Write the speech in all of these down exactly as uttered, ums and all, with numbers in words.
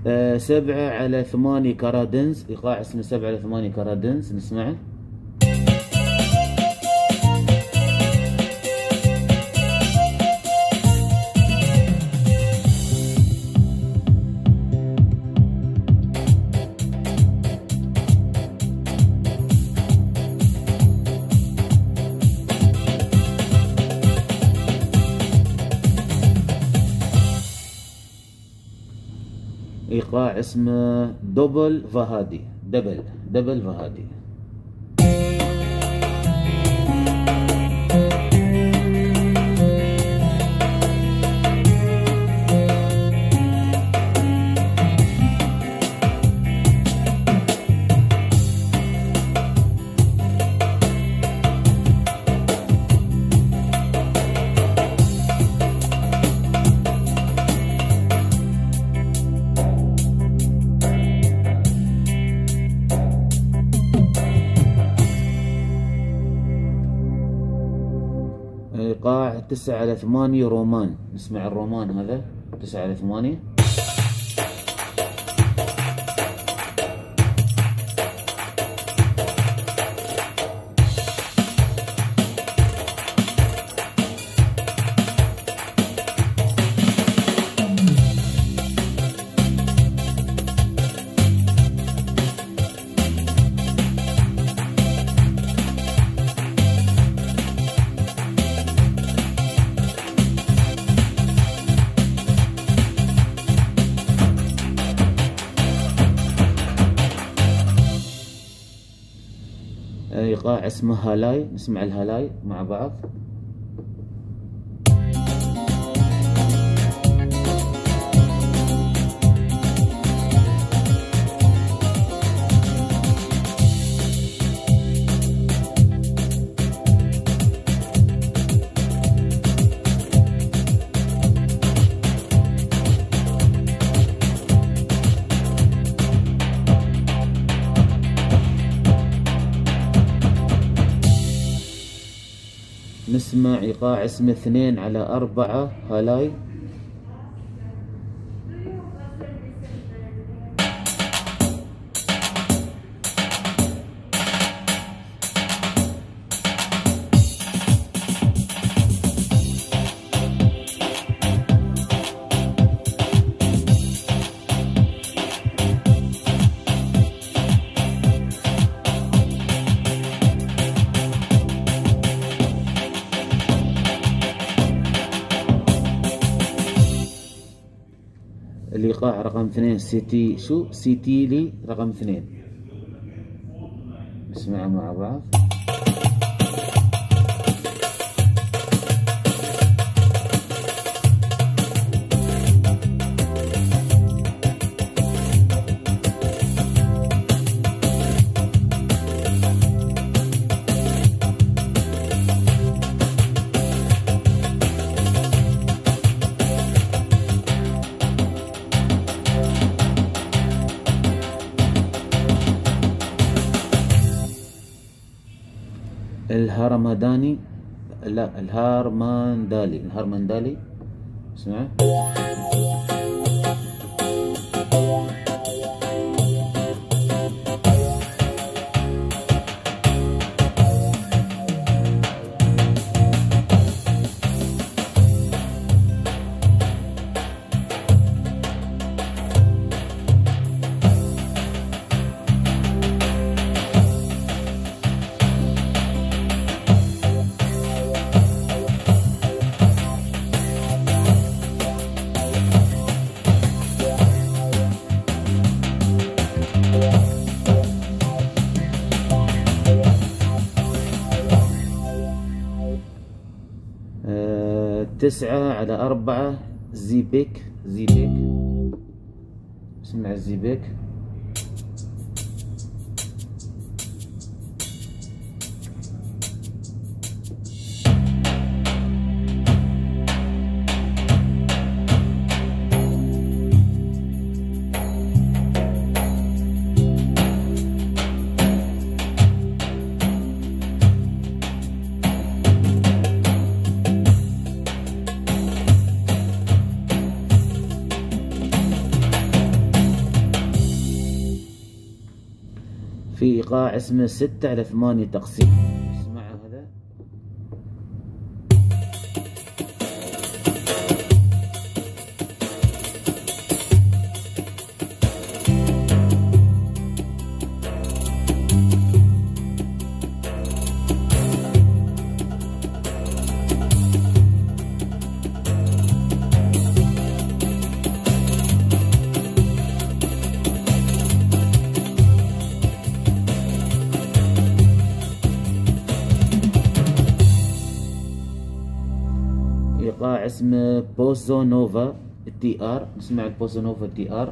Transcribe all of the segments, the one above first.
آه سبعة على ثمانية كارادنز، إيقاع اسمه سبعة على ثمانية كارادنز، نسمعه. إيقاع اسمه دبل فهادي، دبل دبل فهادي. إيقاع تسعة على ثمانية رومان، نسمع الرومان هذا تسعة على ثمانية. إيقاع اسمه هالاي، نسمع الهالاي مع بعض. نسمع إيقاع اسمه اثنين على أربعة هالاي. الإيقاع رقم اثنين سيتي، شو سيتي لي رقم اثنين، نسمعه مع بعض. الهرمداني، لا الهارمندالي، الهارمندالي، اسمعه. تسعة على أربعة زيبيك، زيبيك، اسمع الزيبيك. في إيقاع اسمه ستة على ثمانية تقسيم، اسمعوا هذا. إيقاع اسمه بوزو نوفا تي ار، نسمع البوزو نوفا تي ار.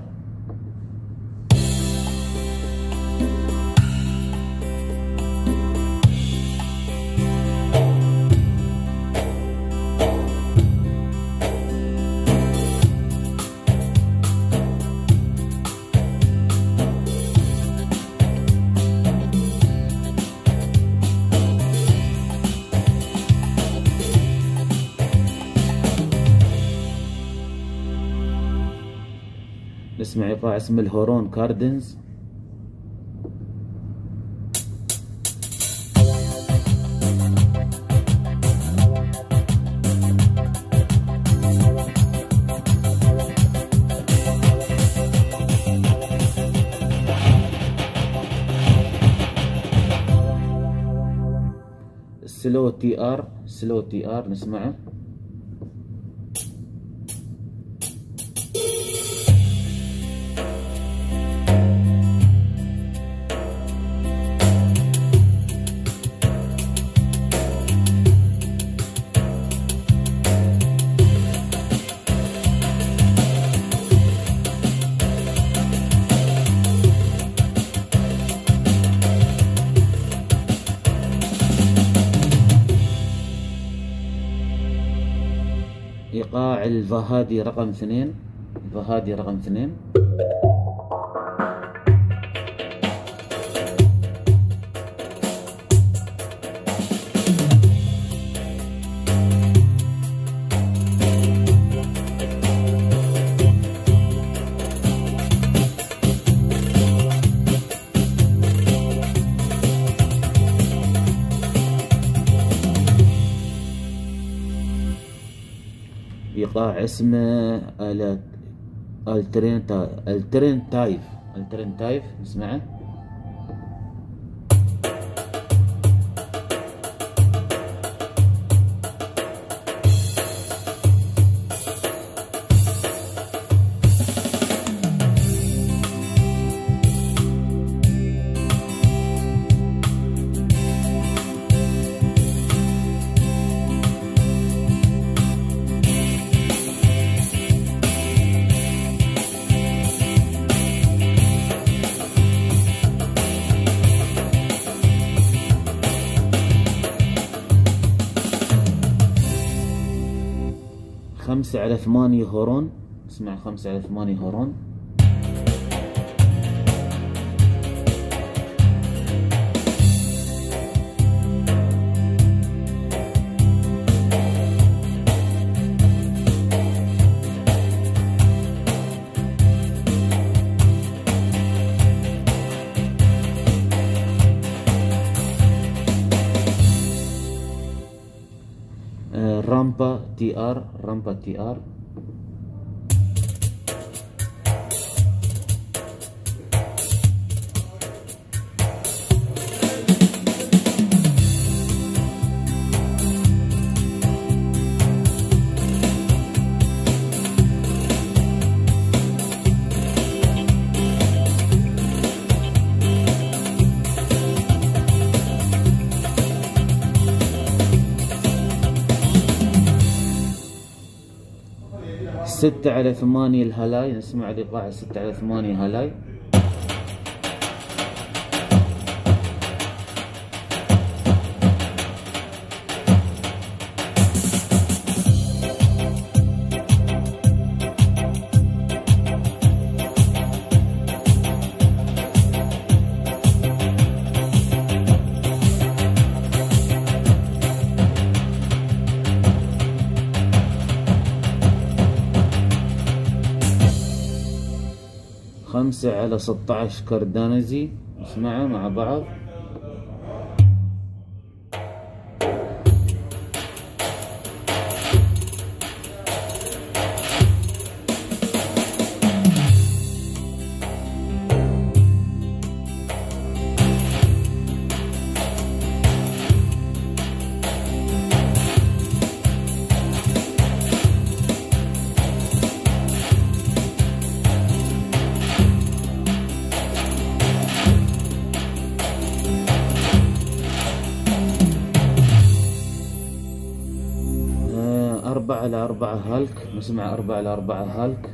نسمع إيقاع اسمه الهورون كاردنز. سلو تي ار، سلو تي ار نسمعه. إيقاع الفهادي رقم اثنين، الفهادي رقم اثنين. إيقاع اسمه الترين الترين تايف، الترين تايف نسمعه. خمسة على ثمانية هورون، اسمع خمسة على ثمانية هورون. رامبا تي ار، رامبا تي ار. ستة على ثمانية الهلاي، نسمع الإيقاع ستة على ثمانية هلاي. خمسة على ستة عشر كاردانزي. نسمعه مع بعض. أربعة على أربعة هالك، نسمع أربعة على أربعة هالك.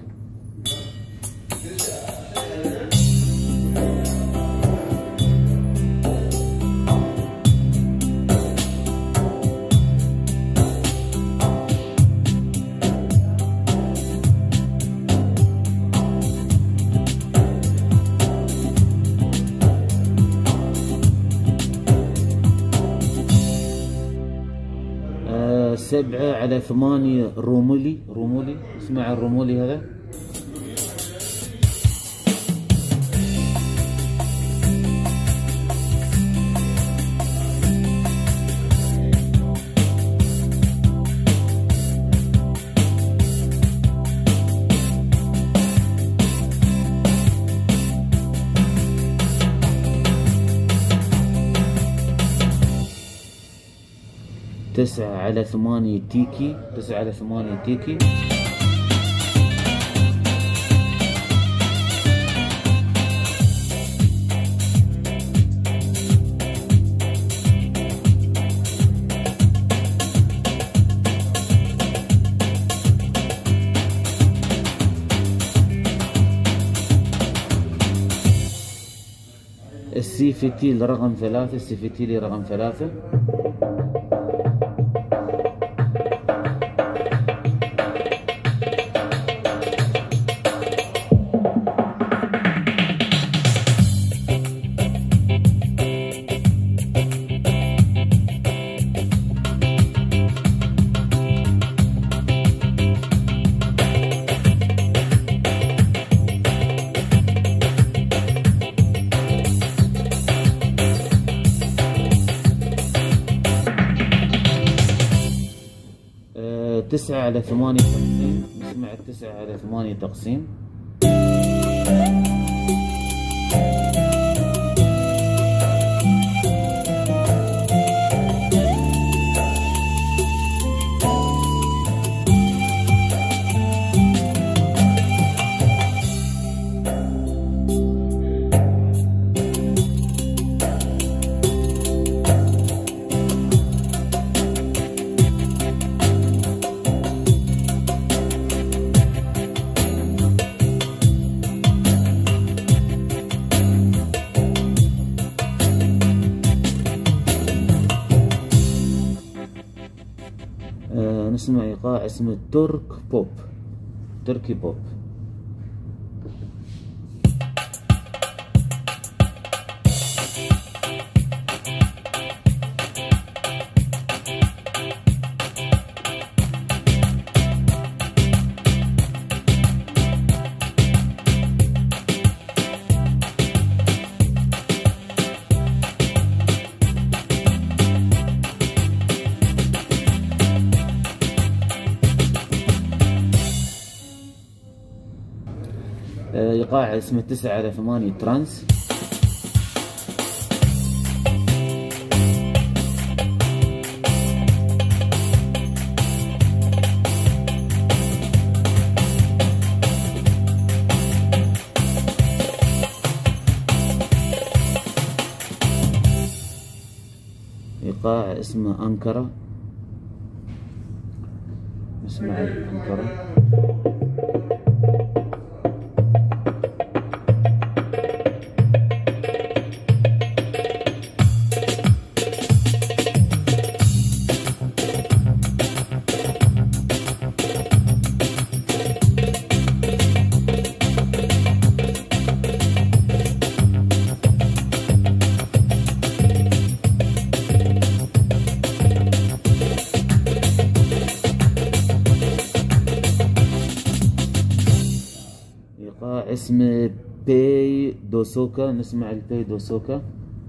سبعة على ثمانية رومولي، رومولي اسمع الرومولي هذا. تسعة على ثمانية تيكي، تسعة على ثمانية تيكي. السي فتيل رقم ثلاثة، السي فتيلي رقم ثلاثة. تسعة على ثمانية تقسيم، نسمع التسعة على ثمانية تقسيم. آه نسمع إيقاع اسمه ترك بوب، تركي بوب. إيقاع اسمه تسعة على ثمانية ترانس. إيقاع اسمه أنكرة، نسمع أنكرة. اسمه البي دوسوكا، نسمع البي دوسوكا.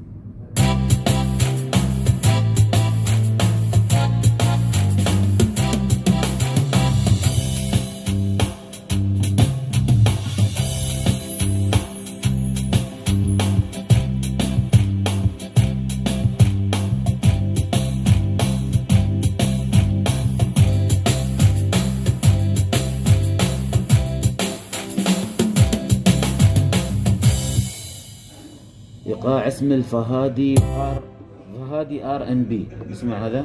ايقاع اسم الفهادي ار فهادي ار ان بي، نسمع هذا.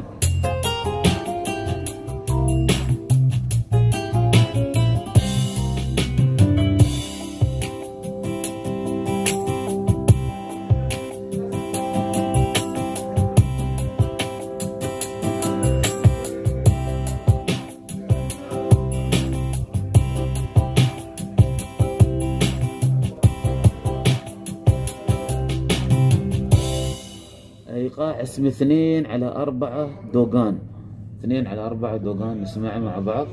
ايقاع اسم اثنين على أربعة دوغان، اثنين على أربعة دوغان، نسمعه مع بعض.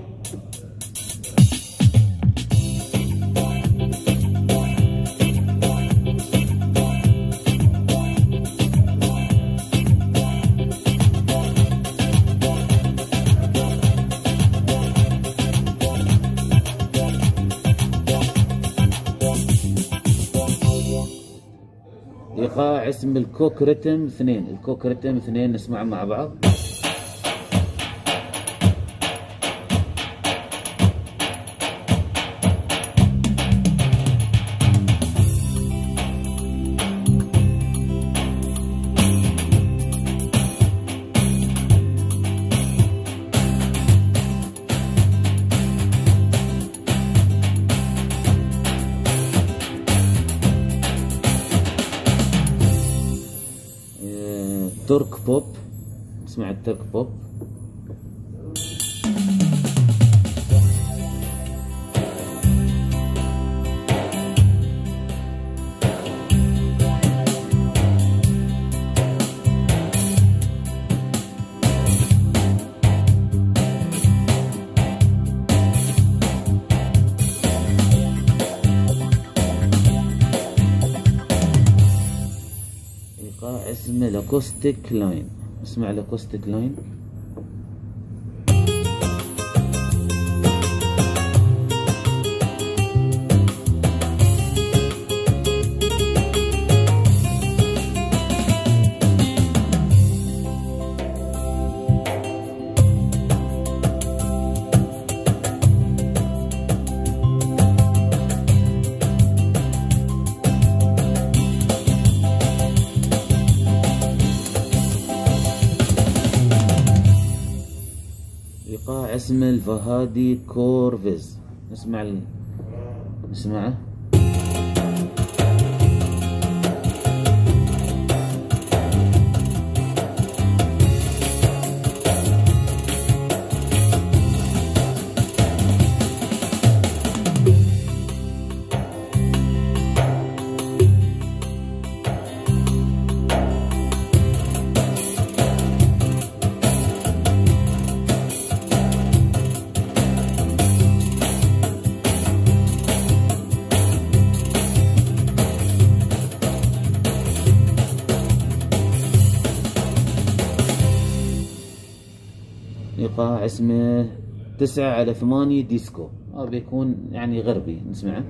ايقاع اسم الكوك ريتم اثنين، الكوك ريتم اثنين، نسمع مع بعض. ترك بوب، نسمع الترك بوب. ايقاع اسمه الاكوستيك لاين، اسمع الاكوستيك لاين. ايقاع اسمه الفهادي كورفيز، نسمع ال... نسمعه. ايقاع اسمه تسعة على ثمانية ديسكو، هذا بيكون يعني غربي، نسمعه.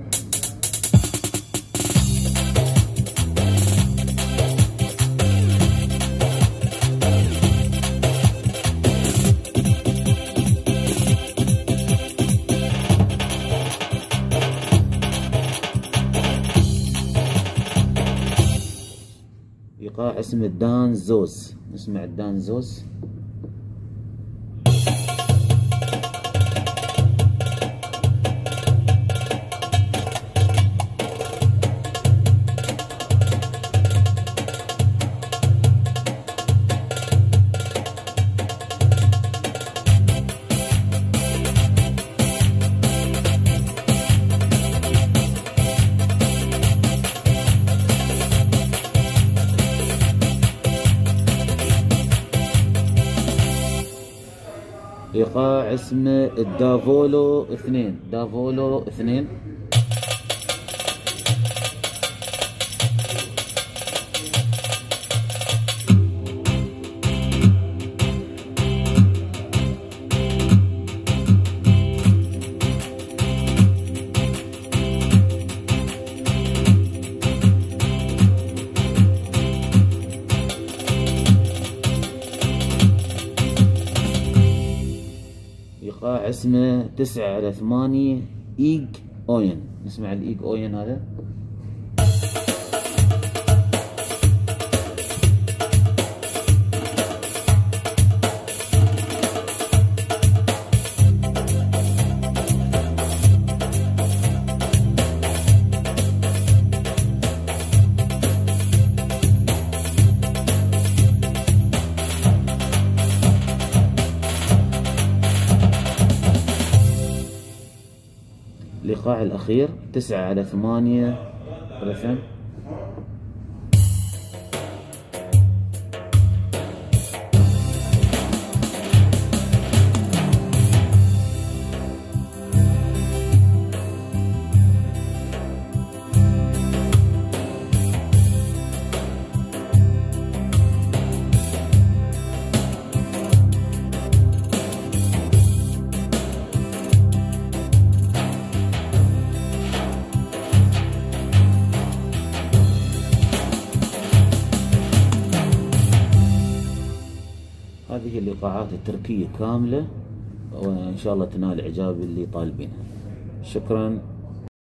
ايقاع اسمه دان زوز، نسمع الدان زوز. ايقاع اسمه الدافولو اثنين، دافولو اثنين. لقاح اسمه تسعة على ثمانية ايج اوين. نسمع الايج اوين هذا. اللقاح الأخير تسعة على ثمانية رسم. هذه اللقاحات التركية كاملة، وإن شاء الله تنال إعجاب اللي طالبينها. شكرا.